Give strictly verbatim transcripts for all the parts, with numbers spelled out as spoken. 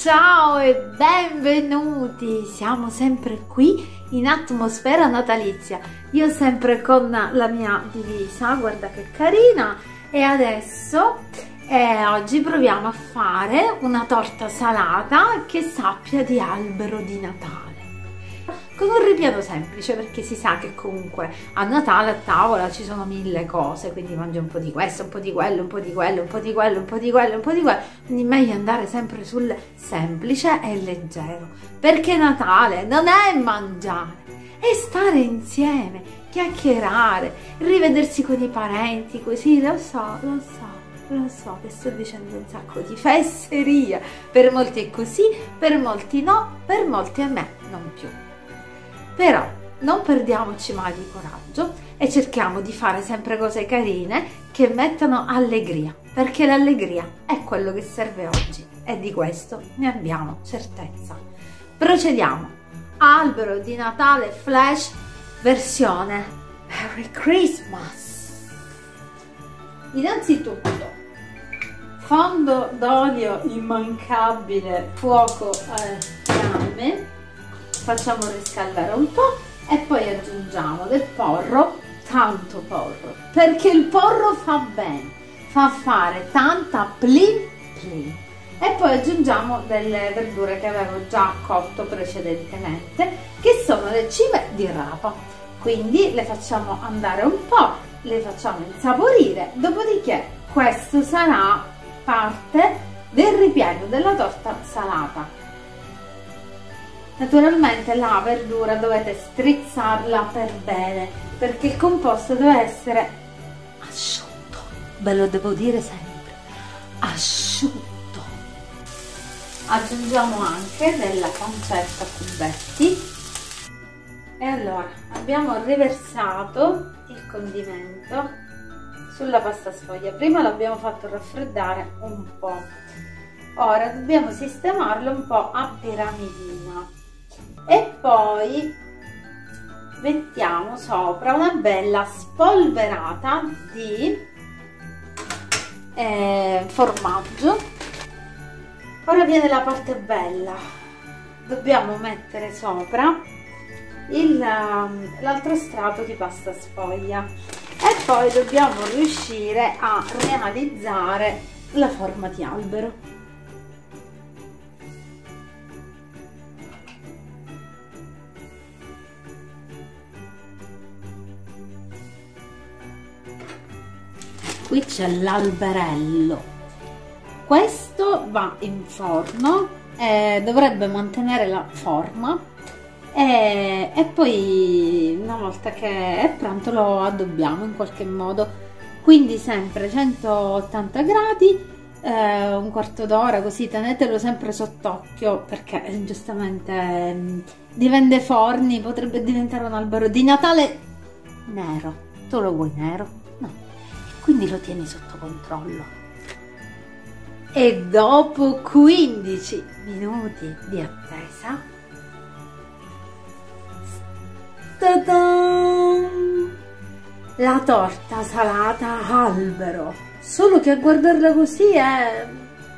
Ciao e benvenuti! Siamo sempre qui in atmosfera natalizia. Io sempre con la mia divisa, guarda che carina. E adesso eh, oggi proviamo a fare una torta salata che sappia di albero di Natale, con un ripiano semplice, perché si sa che comunque a Natale a tavola ci sono mille cose, quindi mangi un po' di questo, un po' di quello, un po' di quello, un po' di quello, un po' di quello, un po' di quello, quindi meglio andare sempre sul semplice e leggero, perché Natale non è mangiare, è stare insieme, chiacchierare, rivedersi con i parenti, così. Lo so, lo so. Lo so che sto dicendo un sacco di fesseria, per molti è così, per molti no, per molti a me non più. Però non perdiamoci mai di coraggio e cerchiamo di fare sempre cose carine che mettano allegria, perché l'allegria è quello che serve oggi e di questo ne abbiamo certezza. Procediamo. Albero di Natale Flash versione Merry Christmas. Innanzitutto fondo d'olio immancabile, fuoco a fiamme, facciamo riscaldare un po' e poi aggiungiamo del porro, tanto porro, perché il porro fa bene, fa fare tanta plin plin. E poi aggiungiamo delle verdure che avevo già cotto precedentemente, che sono le cime di rapa, quindi le facciamo andare un po', le facciamo insaporire, dopodiché questo sarà parte del ripieno della torta salata. Naturalmente la verdura dovete strizzarla per bene, perché il composto deve essere asciutto, ve lo devo dire sempre, asciutto. Aggiungiamo anche della pancetta a cubetti e allora abbiamo riversato il condimento sulla pasta sfoglia. Prima l'abbiamo fatto raffreddare un po', ora dobbiamo sistemarlo un po' a piramidina e poi mettiamo sopra una bella spolverata di eh, formaggio. Ora viene la parte bella, dobbiamo mettere sopra l'altro strato di pasta sfoglia e poi dobbiamo riuscire a realizzare la forma di albero. Qui c'è l'alberello, questo va in forno, eh, dovrebbe mantenere la forma. E, e poi una volta che è pronto lo addobbiamo in qualche modo, quindi sempre centottanta gradi, eh, un quarto d'ora, così tenetelo sempre sott'occhio, perché eh, giustamente eh, diventa forni, potrebbe diventare un albero di Natale nero. Tu lo vuoi nero? No, quindi lo tieni sotto controllo. E dopo quindici minuti di attesa, la torta salata albero, solo che a guardarla così è...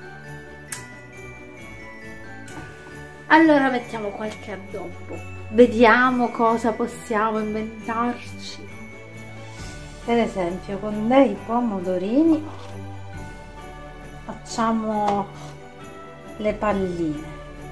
Allora mettiamo qualche addobbo, vediamo cosa possiamo inventarci. Per esempio con dei pomodorini facciamo le palline.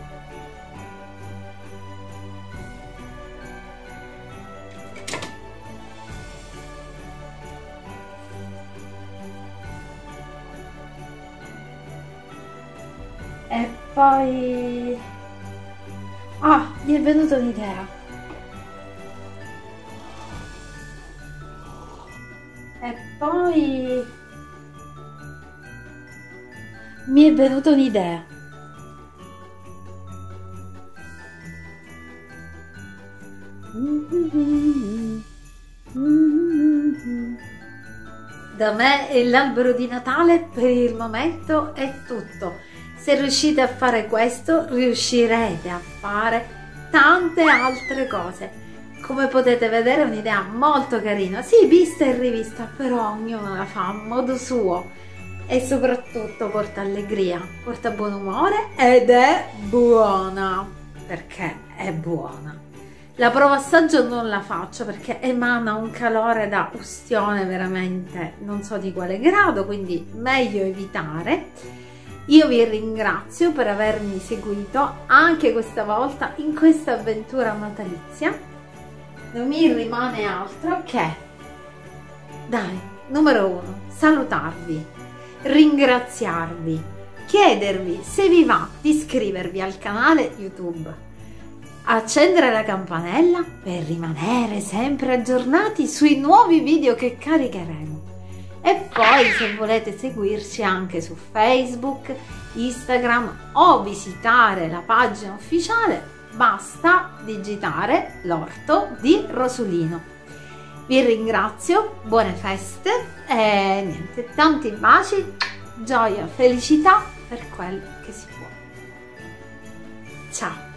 E poi... ah, mi è venuta un'idea. E poi... mi è venuta un'idea. Da me e l'albero di Natale per il momento è tutto. Se riuscite a fare questo, riuscirete a fare tante altre cose. Come potete vedere è un'idea molto carina, sì, vista e rivista, però ognuno la fa a modo suo. e soprattutto porta allegria, porta buon umore ed è buona, perché è buona. La prova assaggio non la faccio perché emana un calore da ustione veramente non so di quale grado, quindi meglio evitare. Io vi ringrazio per avermi seguito anche questa volta in questa avventura natalizia. Non mi rimane altro che, dai, numero uno, salutarvi, ringraziarvi, chiedervi se vi va di iscrivervi al canale YouTube, accendere la campanella per rimanere sempre aggiornati sui nuovi video che caricheremo. E poi se volete seguirci anche su Facebook, Instagram o visitare la pagina ufficiale, basta digitare l'orto di Rosulino. Vi ringrazio, buone feste e niente, tanti baci, gioia, felicità per quel che si può. Ciao!